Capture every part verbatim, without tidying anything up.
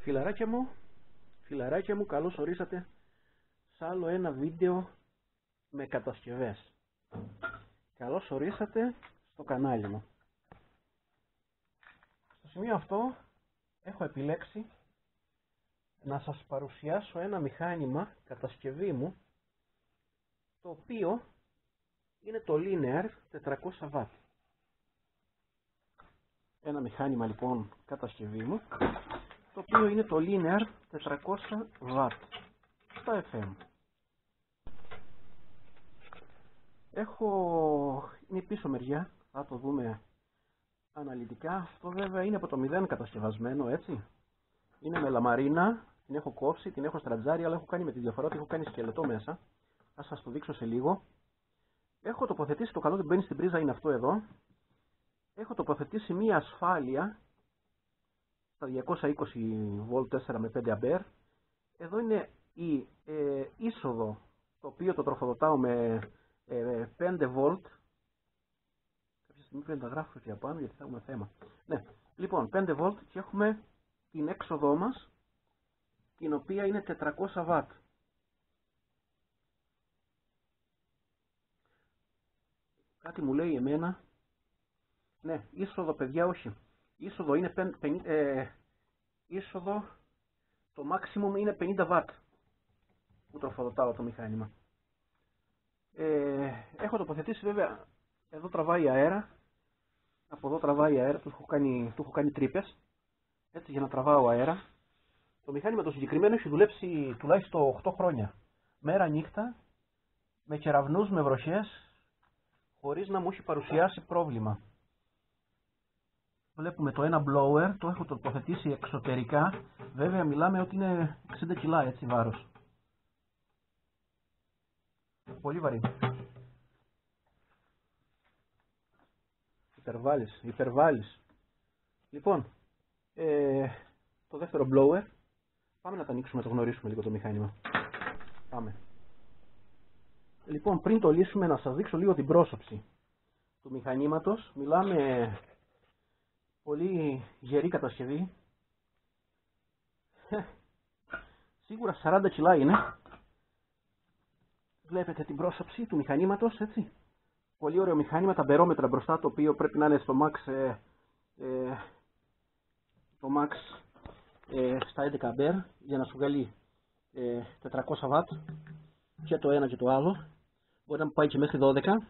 Φιλαράκια μου, φιλαράκια μου, καλώς ορίσατε σε άλλο ένα βίντεο με κατασκευές. Καλώς ορίσατε στο κανάλι μου. Στο σημείο αυτό έχω επιλέξει να σας παρουσιάσω ένα μηχάνημα κατασκευή μου, το οποίο είναι το Linear τετρακόσια βατ. Ένα μηχάνημα λοιπόν κατασκευή μου, το οποίο είναι το Linear τετρακόσια βατ στα εφ εμ. Έχω, είναι η πίσω μεριά, θα το δούμε αναλυτικά. Αυτό βέβαια είναι από το μηδέν κατασκευασμένο, έτσι. Είναι με λαμαρίνα, την έχω κόψει, την έχω στρατζάρει, αλλά έχω κάνει με τη διαφορά ότι έχω κάνει σκελετό μέσα. Θα σας το δείξω σε λίγο. Έχω τοποθετήσει, το καλό που μπαίνει στην πρίζα είναι αυτό εδώ. Έχω τοποθετήσει μία ασφάλεια στα διακόσια είκοσι βολτ τέσσερα με πέντε αμπέρ. Εδώ είναι η ε, είσοδο, το οποίο το τροφοδοτάω με ε, πέντε βολτ. Κάποια στιγμή πρέπει να τα γράφω και απάνω γιατί θα έχουμε θέμα. Ναι, λοιπόν πέντε βολτ και έχουμε την έξοδό μας, την οποία είναι τετρακόσια βατ. Κάτι μου λέει εμένα. Ναι, είσοδο παιδιά όχι. Είσοδο είναι πενήντα, ε, είσοδο, το maximum είναι πενήντα βατ που τροφοδοτάω το μηχάνημα. Ε, έχω τοποθετήσει βέβαια, εδώ τραβάει αέρα, από εδώ τραβάει αέρα, του έχω κάνει, του έχω κάνει τρύπες, έτσι για να τραβάω αέρα. Το μηχάνημα το συγκεκριμένο έχει δουλέψει τουλάχιστον οκτώ χρόνια, μέρα νύχτα, με κεραυνούς, με βροχές, χωρίς να μου έχει παρουσιάσει πρόβλημα. Βλέπουμε το ένα blower, το έχω τοποθετήσει εξωτερικά, βέβαια μιλάμε ότι είναι εξήντα κιλά έτσι βάρος. Πολύ βαρύ. Υπερβάλλεις, υπερβάλλεις. Λοιπόν, ε, το δεύτερο blower, πάμε να το ανοίξουμε, να το γνωρίσουμε λίγο το μηχάνημα. Πάμε. Λοιπόν, πριν το λύσουμε να σας δείξω λίγο την πρόσωψη του μηχανήματος. Μιλάμε πολύ γερή κατασκευή. Σίγουρα σαράντα κιλά είναι. Βλέπετε την πρόσωψη του μηχανήματος, έτσι. Πολύ ωραίο μηχάνημα, τα μπερόμετρα μπροστά, το οποίο πρέπει να είναι στο max, ε, ε, το max ε, στα έντεκα αμπέρ για να σου βγάλει ε, τετρακόσια βατ και το ένα και το άλλο. Μπορεί να πάει και μέχρι δώδεκα.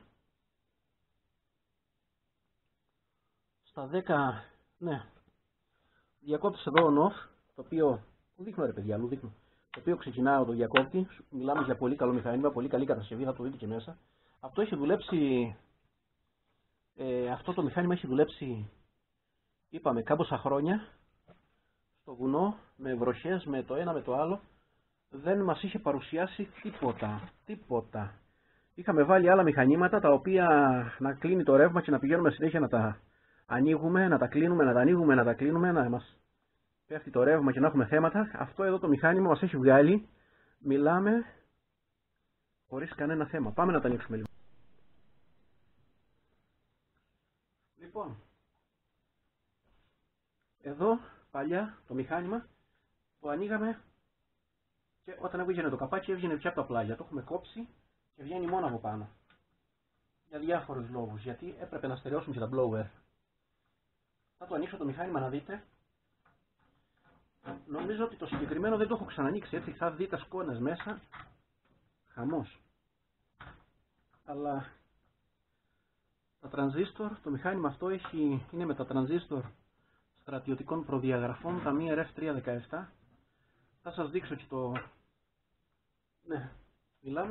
Στα δέκα, ναι, διακόπτεις εδώ on off, το οποίο, που δείχνω ρε παιδιά, αλλού δείχνω, το οποίο ξεκινάω το διακόπτη. Μιλάμε για πολύ καλό μηχάνημα, πολύ καλή κατασκευή, θα το δείτε και μέσα. Αυτό έχει δουλέψει, ε, αυτό το μηχάνημα έχει δουλέψει, είπαμε, κάμποσα χρόνια, στο βουνό, με βροχές, με το ένα με το άλλο. Δεν μας είχε παρουσιάσει τίποτα, τίποτα. Είχαμε βάλει άλλα μηχανήματα, τα οποία να κλείνει το ρεύμα και να πηγαίνουμε συνέχεια να τα ανοίγουμε, να τα κλείνουμε, να τα ανοίγουμε, να τα κλείνουμε, να μας πέφτει το ρεύμα και να έχουμε θέματα. Αυτό εδώ το μηχάνημα μας έχει βγάλει, μιλάμε, χωρίς κανένα θέμα. Πάμε να τα ανοίξουμε λίγο. Λοιπόν, εδώ παλιά το μηχάνημα το ανοίγαμε και όταν έβγαινε το καπάκι έβγαινε πια από τα πλάγια. Το έχουμε κόψει και βγαίνει μόνο από πάνω. Για διάφορους λόγους, γιατί έπρεπε να στερεώσουμε και τα blower. Θα το ανοίξω το μηχάνημα να δείτε. Νομίζω ότι το συγκεκριμένο δεν το έχω ξανανοίξει, έτσι θα δείτε σκόνες μέσα. Χαμός. Αλλά τα τρανζίστορ, το μηχάνημα αυτό έχει, είναι με τα τρανζίστορ στρατιωτικών προδιαγραφών, τα μη αρ εφ τριακόσια δεκαεπτά. Θα σας δείξω και το... Ναι, μιλάμε...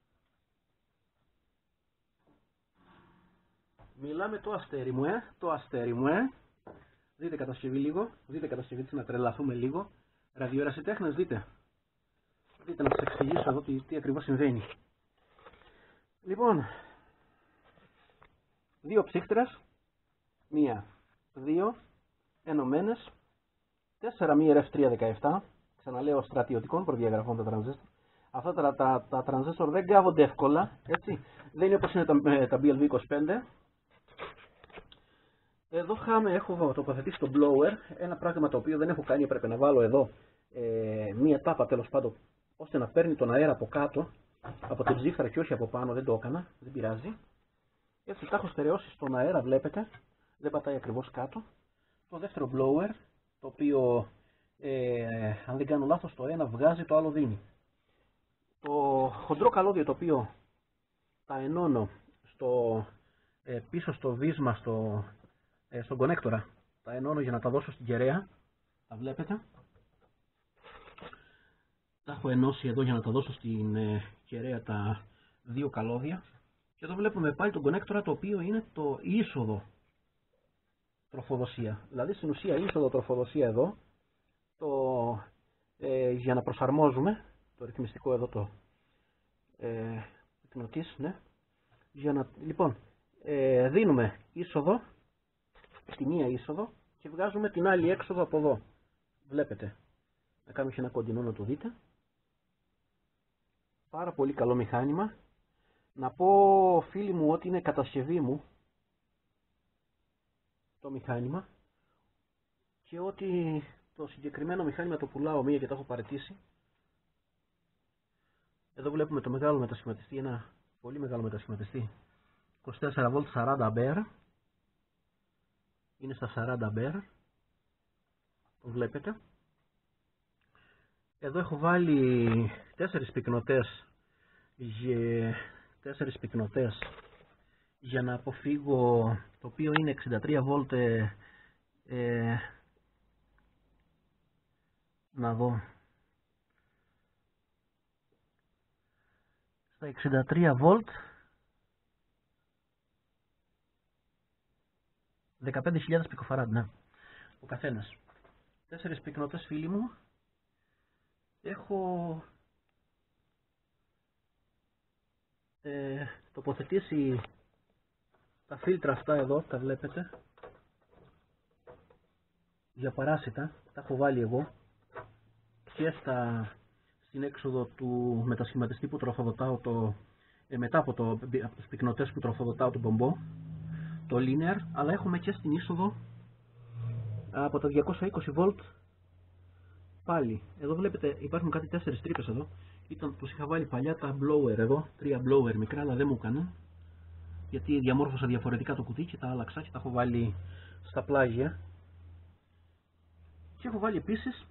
Μιλάμε το αστέρι μου, ε, το αστέρι μου, ε. Δείτε κατασκευή λίγο, δείτε κατασκευή της να τρελαθούμε λίγο. Ραδιοερασιτέχνες, δείτε. Δείτε να σας εξηγήσω εδώ τι, τι ακριβώς συμβαίνει. Λοιπόν, δύο ψύχτρες, μία, δύο, ενωμένες, τέσσερα μη αρ εφ τριακόσια δεκαεπτά, ξαναλέω στρατιωτικών προδιαγραφών τα τρανζίστορ. Αυτά τα, τα, τα τρανζίστορ δεν καύονται εύκολα, έτσι. Δεν είναι όπως είναι τα, τα μπι ελ βι είκοσι πέντε. Εδώ χάμε, έχω τοποθετήσει το blower, ένα πράγμα το οποίο δεν έχω κάνει, έπρεπε να βάλω εδώ ε, μία τάπα τέλος πάντων, ώστε να παίρνει τον αέρα από κάτω, από την ψύχτρα και όχι από πάνω, δεν το έκανα, δεν πειράζει. Έτσι τα έχω στερεώσει στον αέρα, βλέπετε, δεν πατάει ακριβώς κάτω. Το δεύτερο blower, το οποίο ε, αν δεν κάνω λάθος το ένα βγάζει, το άλλο δίνει. Το χοντρό καλώδιο το οποίο τα ενώνω στο, ε, πίσω στο βίσμα, στο, ε, στον κονέκτορα, τα ενώνω για να τα δώσω στην κεραία, τα βλέπετε. Τα έχω ενώσει εδώ για να τα δώσω στην ε, κεραία τα δύο καλώδια. Και εδώ βλέπουμε πάλι τον κονέκτορα, το οποίο είναι το είσοδο τροφοδοσία. Δηλαδή στην ουσία είσοδο τροφοδοσία εδώ, το, ε, για να προσαρμόζουμε το ρυθμιστικό εδώ το ε, ρυθμιστής, ναι. Για να, λοιπόν, ε, δίνουμε είσοδο, τη μία είσοδο και βγάζουμε την άλλη έξοδο από εδώ. Βλέπετε, να κάνουμε και ένα κοντινό να το δείτε. Πάρα πολύ καλό μηχάνημα. Να πω φίλοι μου ότι είναι κατασκευή μου το μηχάνημα και ότι το συγκεκριμένο μηχάνημα το πουλάω μία και το έχω παραιτήσει. Εδώ βλέπουμε το μεγάλο μετασχηματιστή, ένα πολύ μεγάλο μετασχηματιστή, είκοσι τέσσερα βολτ σαράντα αμπέρ, είναι στα σαράντα αμπέρ, το βλέπετε. Εδώ έχω βάλει τέσσερις πυκνοτές για, τέσσερις πυκνοτές για να αποφύγω, το οποίο είναι εξήντα τρία βολτ, ε, ε, να δω, στα εξήντα τρία βολτ, δεκαπέντε χιλιάδες πικοφαράντ, ναι, ο καθένας. Τέσσερις πυκνοτές φίλοι μου. Έχω ε, τοποθετήσει τα φίλτρα αυτά εδώ, τα βλέπετε, για παράσιτα, τα έχω βάλει εγώ και στα, στην έξοδο του μετασχηματιστή που τροφοδοτάω το, ε, μετά από, το, από τους πυκνοτές που τροφοδοτάω το μπομπό, το linear, αλλά έχουμε και στην είσοδο από τα διακόσια είκοσι βολτ πάλι. Εδώ βλέπετε υπάρχουν κάτι τέσσερις τρύπες εδώ. Ήταν, τους είχα βάλει παλιά τα blower εδώ, τρία blower μικρά, αλλά δεν μου έκαναν. Γιατί διαμόρφωσα διαφορετικά το κουτί και τα άλλαξα και τα έχω βάλει στα πλάγια. Και έχω βάλει επίσης,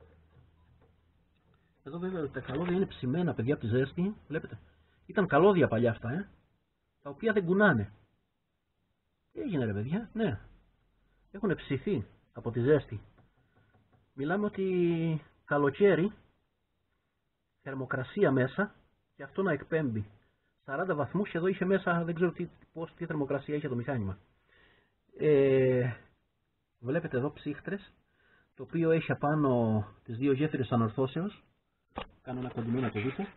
εδώ βέβαια τα καλώδια είναι ψημένα παιδιά από τη ζέστη, βλέπετε. Ήταν καλώδια παλιά αυτά, ε, τα οποία δεν κουνάνε. Τι έγινε ρε παιδιά, ναι, έχουν ψηθεί από τη ζέστη. Μιλάμε ότι καλοκαίρι, θερμοκρασία μέσα και αυτό να εκπέμπει σαράντα βαθμούς και εδώ είχε μέσα, δεν ξέρω τι, πώς, τι θερμοκρασία είχε το μηχάνημα. Ε, βλέπετε εδώ ψύχτρες, το οποίο έχει απάνω τις δύο γέφυρες ανορθώσεως. Κάνω ένα κοντινό να το δείτε.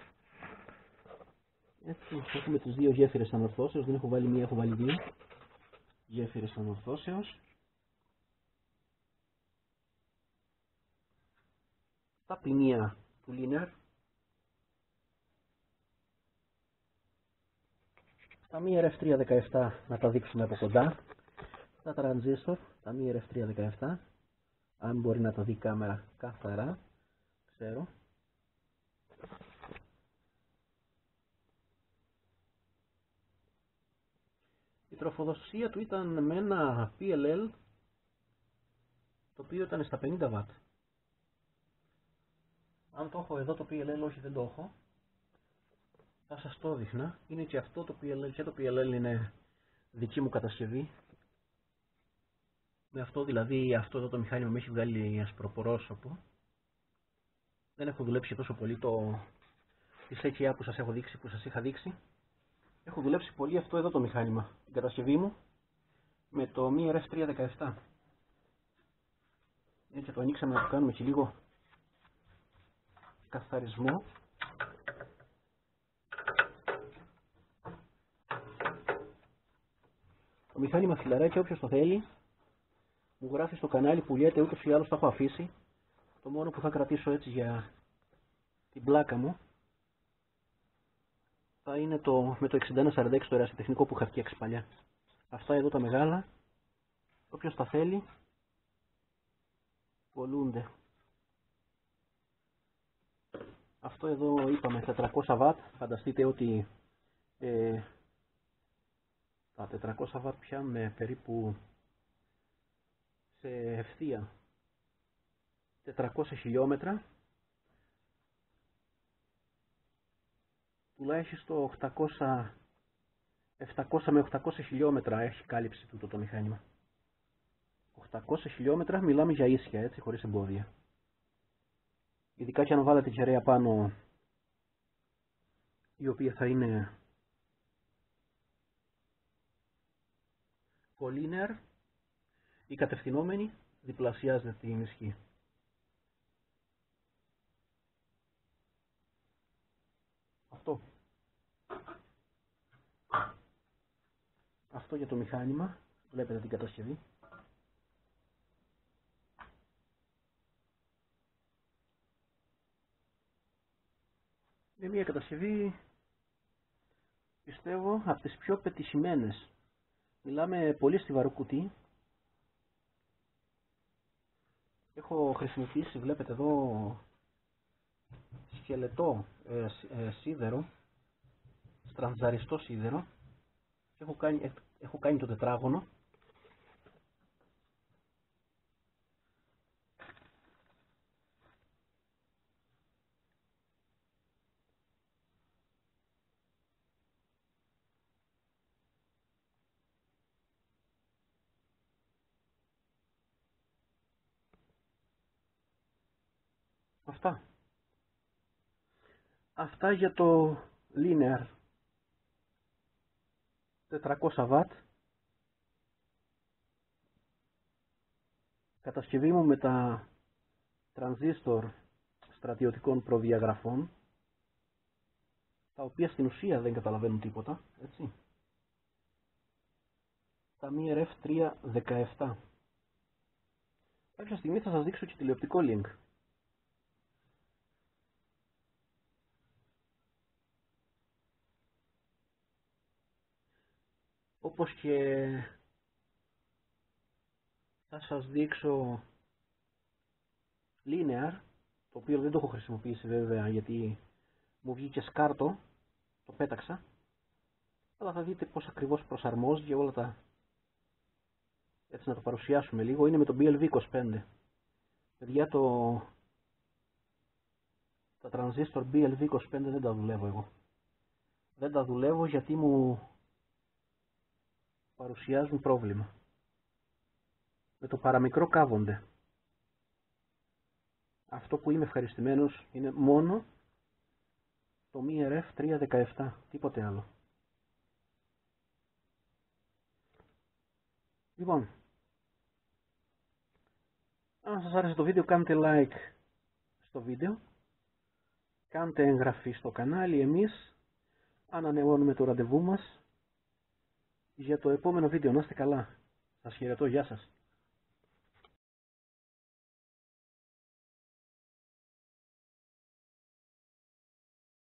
Έτσι, έχουμε τις δύο γέφυρες ανορθώσεως, δεν έχω βάλει μία, έχω βάλει δύο γέφυρες ανορθώσεως. Τα ποινία του linear. Τα μη αρ εφ τριακόσια δεκαεπτά να τα δείξουμε από κοντά. Τα transistor, τα μη αρ εφ τριακόσια δεκαεπτά. Αν μπορεί να τα δει η κάμερα καθαρά, ξέρω. Η τροφοδοσία του ήταν με ένα πι ελ ελ, το οποίο ήταν στα πενήντα βατ. Αν το έχω εδώ το πι ελ ελ, όχι δεν το έχω, θα σας το δείχνα. Είναι και αυτό το πι ελ ελ, και το πι ελ ελ είναι δική μου κατασκευή. Με αυτό δηλαδή, αυτό εδώ το μηχάνημα με έχει βγάλει ασπροπορόσωπο. Δεν έχω δουλέψει τόσο πολύ το της έιτς έι που σας έχω δείξει, που σας είχα δείξει. Έχω δουλέψει πολύ αυτό εδώ το μηχάνημα, την κατασκευή μου, με το μη αρ εφ τριακόσια δεκαεπτά. Έτσι το ανοίξαμε να το κάνουμε και λίγο καθαρισμό. Το μηχάνημα φιλαράκια, όποιος το θέλει, μου γράφει στο κανάλι, πουλιέται, ούτως ή άλλως το έχω αφήσει. Το μόνο που θα κρατήσω έτσι για την πλάκα μου θα είναι το με το εξήντα ένα σαράντα έξι το ερασιτεχνικό που είχα φτιάξει παλιά. Αυτά εδώ τα μεγάλα Όποιος τα θέλει, πολλούνται. Αυτό εδώ είπαμε τετρακόσια βατ, φανταστείτε ότι ε, τα τετρακόσια βατ πιάνουν περίπου σε ευθεία τετρακόσια χιλιόμετρα, τουλάχιστον οκτακόσια, επτακόσια με οχτακόσια χιλιόμετρα έχει κάλυψη τούτο το μηχάνημα. οκτακόσια χιλιόμετρα μιλάμε για ίσια, έτσι, χωρίς εμπόδια. Ειδικά και αν βάλετε κεραία πάνω, η οποία θα είναι collinear ή κατευθυνόμενη, διπλασιάζεται την ισχύ. Αυτό. Αυτό για το μηχάνημα. Βλέπετε την κατασκευή. Είναι μια κατασκευή, πιστεύω, από τις πιο πετυχημένες. Μιλάμε πολύ στιβαρό κουτί. Έχω χρησιμοποιήσει, βλέπετε εδώ, σκελετό ε, ε, σίδερο, στραντζαριστό σίδερο. Έχω κάνει, έχω κάνει το τετράγωνο. Αυτά. Αυτά για το linear τετρακόσια βατ. Κατασκευή μου με τα τρανζίστορ στρατιωτικών προδιαγραφών, τα οποία στην ουσία δεν καταλαβαίνουν τίποτα, έτσι. Τα μι αρ εφ τριακόσια δεκαεπτά. Κάποια στιγμή θα σας δείξω και τηλεοπτικό link. Όπως και θα σας δείξω linear, το οποίο δεν το έχω χρησιμοποιήσει βέβαια γιατί μου βγήκε σκάρτο, το πέταξα, αλλά θα δείτε πώς ακριβώς προσαρμόζει και όλα τα, έτσι να το παρουσιάσουμε λίγο. Είναι με το μπι ελ βι είκοσι πέντε. Παιδιά, το τα τρανζίστορ μπι ελ βι είκοσι πέντε δεν τα δουλεύω εγώ. Δεν τα δουλεύω γιατί μου παρουσιάζουν πρόβλημα. Με το παραμικρό καύονται. Αυτό που είμαι ευχαριστημένος είναι μόνο το μι αρ εφ τριακόσια δεκαεπτά, τίποτε άλλο. Λοιπόν, αν σας άρεσε το βίντεο, κάντε like στο βίντεο, κάντε εγγραφή στο κανάλι. Εμείς ανανεώνουμε το ραντεβού μας για το επόμενο βίντεο. Να είστε καλά. Σας χαιρετώ. Γεια σας.